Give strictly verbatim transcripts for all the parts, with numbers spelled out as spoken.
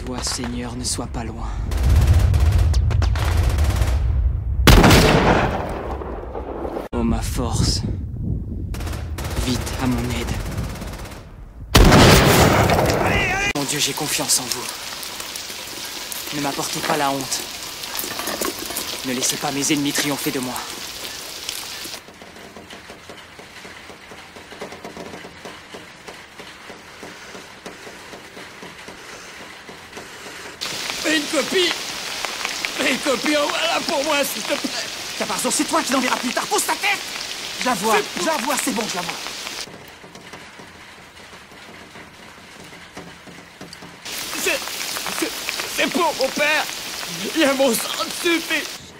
toi, Seigneur, ne sois pas loin. Oh ma force, vite à mon aide. Mon Dieu, j'ai confiance en vous. Ne m'apportez pas la honte. Ne laissez pas mes ennemis triompher de moi. Fais une copie. Fais une copie, envoie-la pour moi, s'il te plaît. Caparzo, c'est toi qui l'enverras plus tard. Pousse ta tête. Je la vois, je la vois, c'est bon, je la vois. C'est... c'est... c'est pour mon père. Il y a mon sang dessus, mais...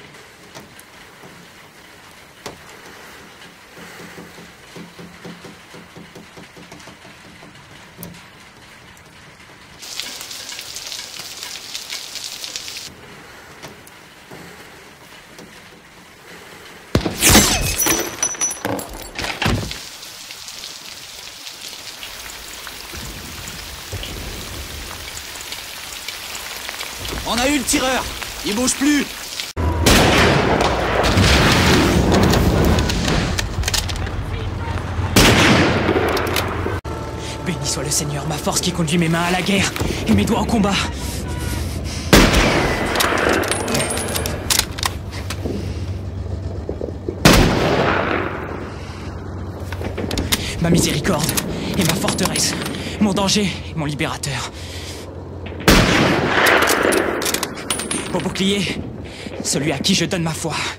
On a eu le tireur. Il bouge plus. Béni soit le Seigneur, ma force qui conduit mes mains à la guerre et mes doigts au combat. Ma miséricorde est ma forteresse, mon danger est mon libérateur. Mon bouclier, celui à qui je donne ma foi.